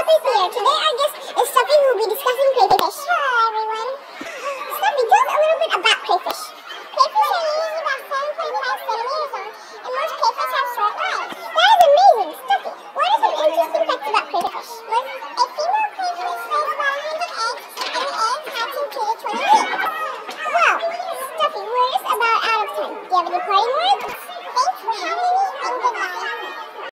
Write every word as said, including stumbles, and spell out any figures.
Happy Fear. Today our guest is Sophie who will be discussing crayfish.